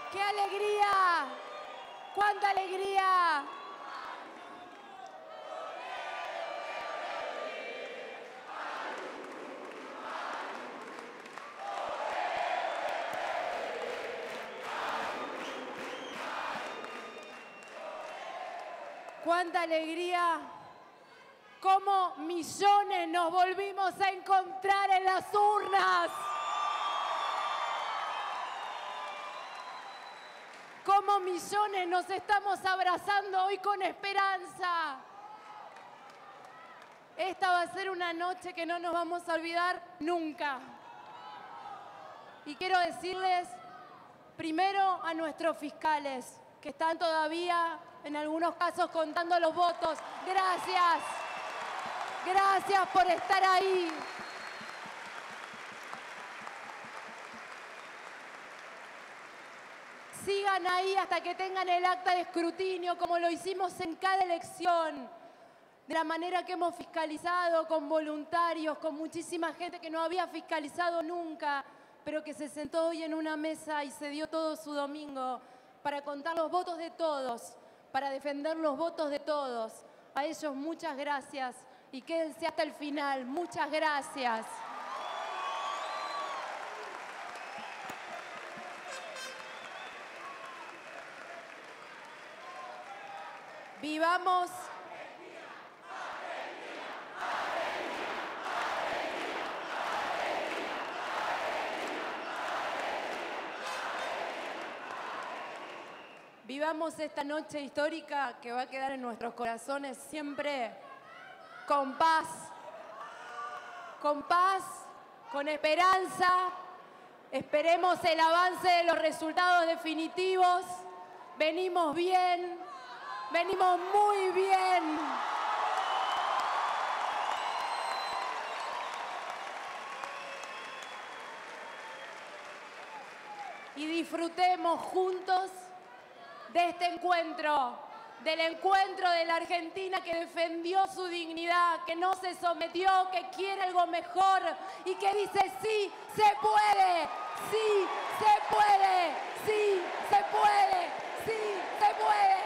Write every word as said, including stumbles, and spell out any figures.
¡Qué alegría! ¡Cuánta alegría! ¡Cuánta alegría! ¡Cómo millones nos volvimos a encontrar en las urnas! ¡Cómo millones nos estamos abrazando hoy con esperanza! Esta va a ser una noche que no nos vamos a olvidar nunca. Y quiero decirles, primero a nuestros fiscales, que están todavía, en algunos casos, contando los votos. Gracias. Gracias por estar ahí. Sigan ahí hasta que tengan el acta de escrutinio, como lo hicimos en cada elección. De la manera que hemos fiscalizado, con voluntarios, con muchísima gente que no había fiscalizado nunca, pero que se sentó hoy en una mesa y se dio todo su domingo para contar los votos de todos, para defender los votos de todos. A ellos muchas gracias y quédense hasta el final. Muchas gracias. Vivamos. Vivamos esta noche histórica que va a quedar en nuestros corazones siempre con paz, con paz, con esperanza. Esperemos el avance de los resultados definitivos. Venimos bien, venimos muy bien. Y disfrutemos juntos de este encuentro, del encuentro de la Argentina que defendió su dignidad, que no se sometió, que quiere algo mejor y que dice sí, se puede, sí, se puede, sí, se puede, sí, se puede.